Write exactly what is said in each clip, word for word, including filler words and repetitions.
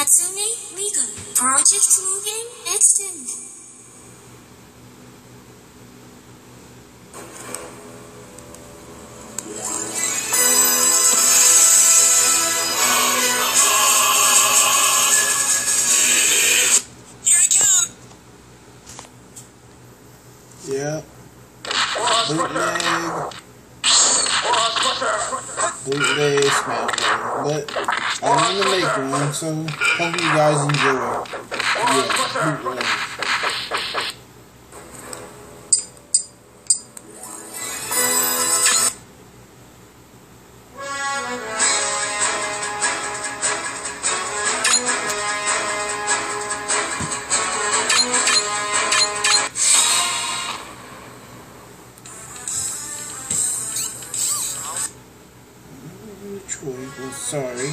Natsune League Project Moving Extend. Here I come! Yeah. Bootleg. Bootleg Smash. But I want to make one, so hope you guys enjoy. Yeah, bootleg. Troy, sorry.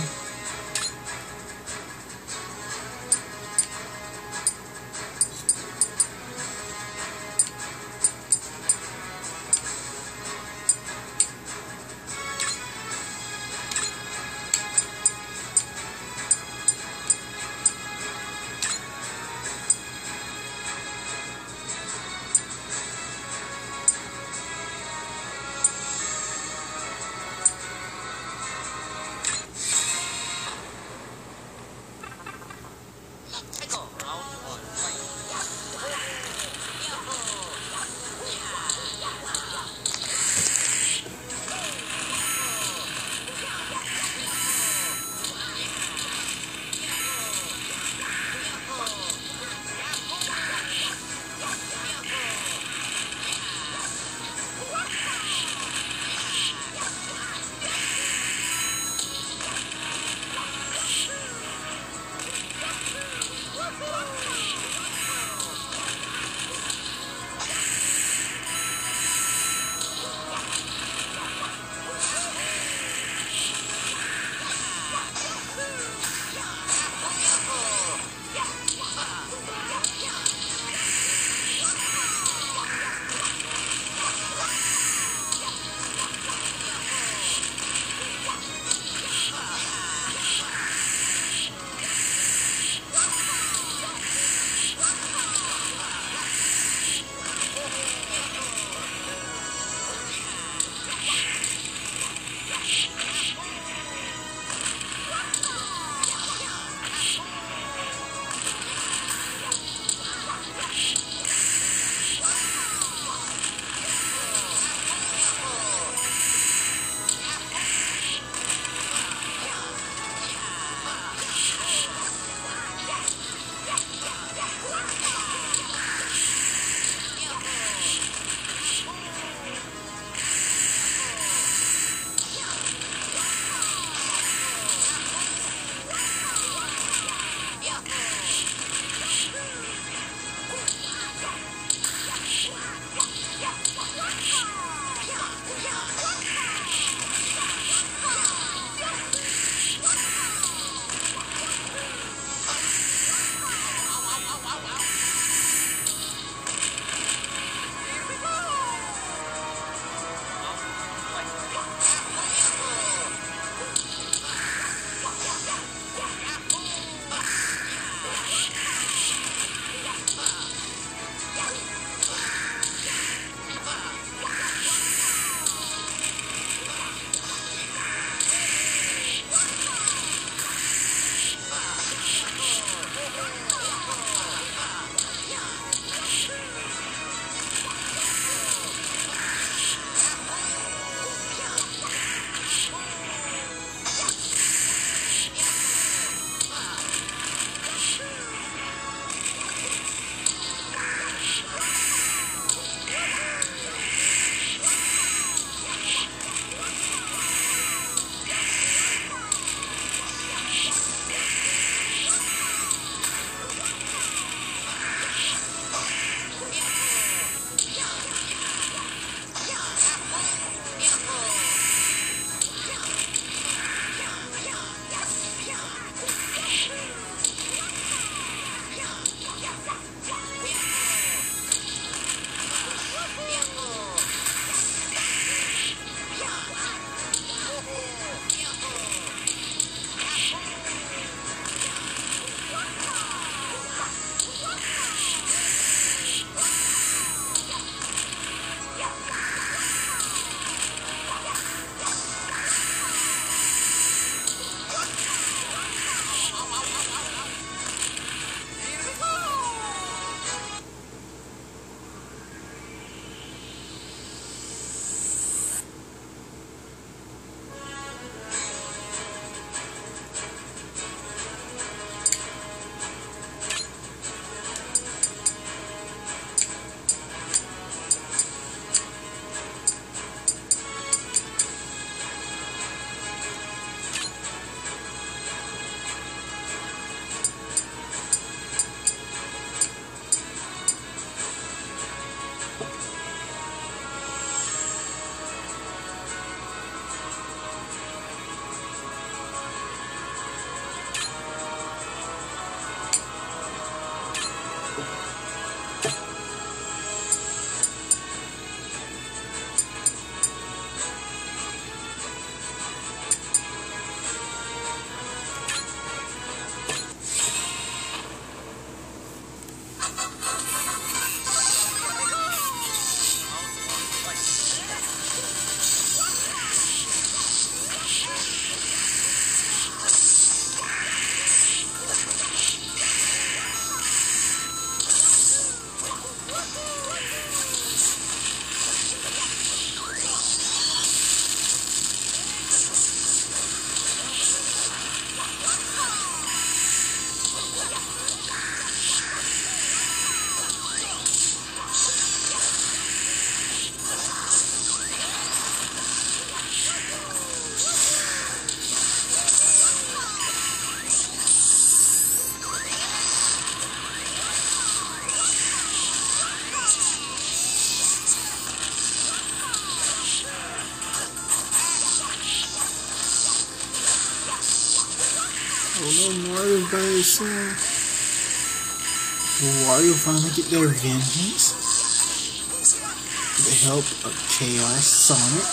no, Mario's by himself. Will Wario finally get their vengeance? With the help of Chaos Sonic?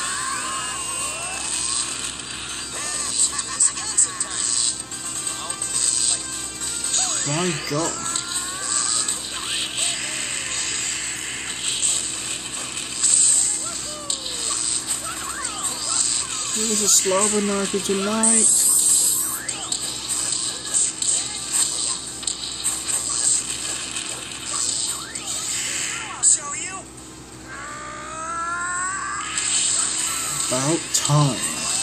My God. There's a slobber knocker tonight. About time.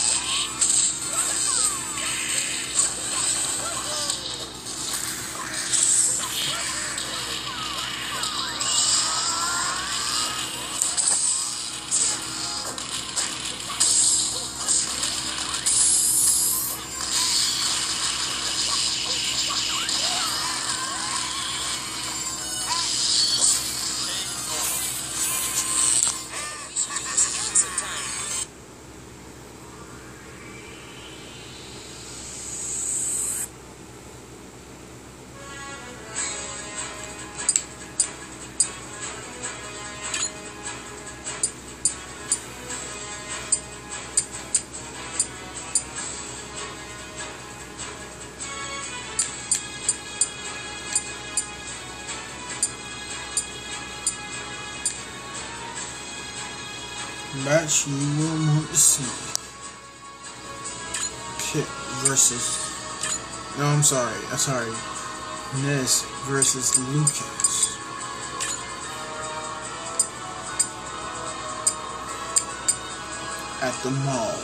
Match you will want to see. Kit versus. No, I'm sorry. I'm sorry. Ness versus Lucas. At the mall.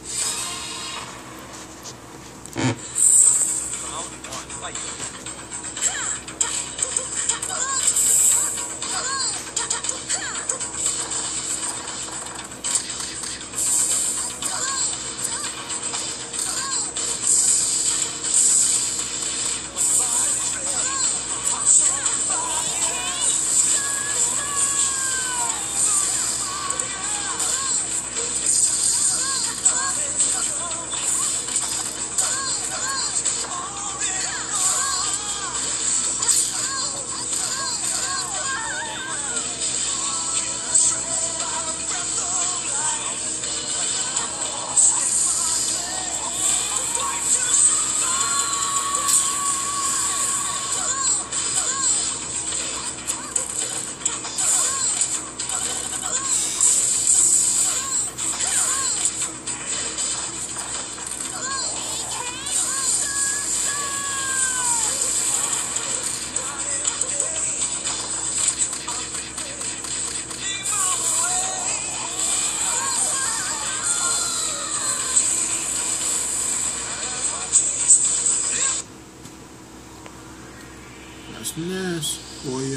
That's nice for you.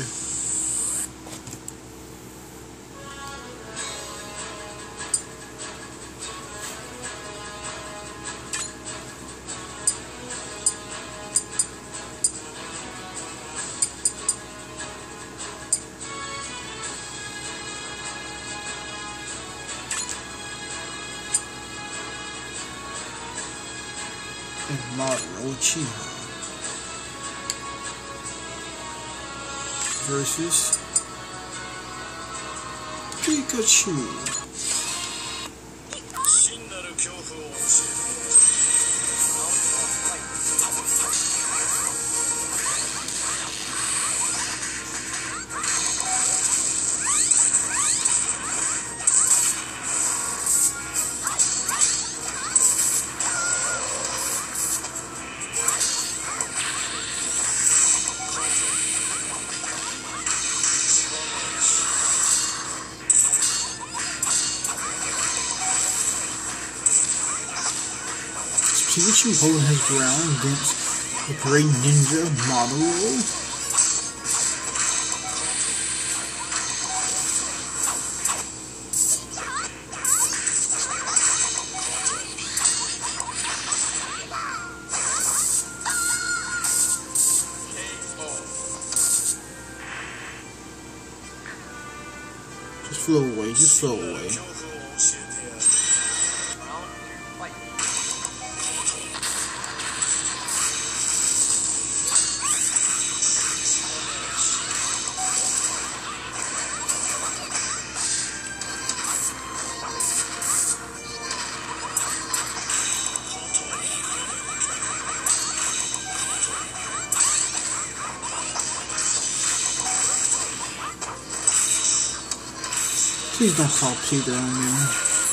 And Mario Chiha versus Pikachu. Pikachu holding his ground against the great ninja Mario. Just flow away, just flow away. Please don't call Peter on me.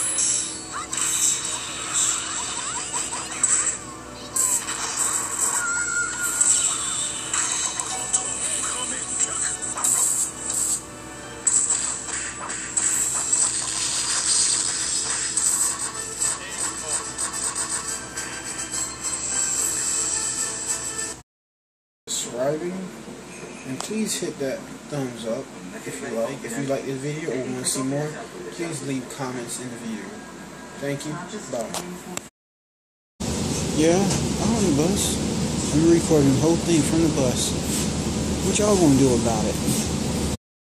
Subscribing, and please hit that thumbs up if you like. If you like this video or want to see more, please leave comments in the video. Thank you. Bye. Yeah, I'm on the bus. I'm recording the whole thing from the bus. What y'all gonna do about it?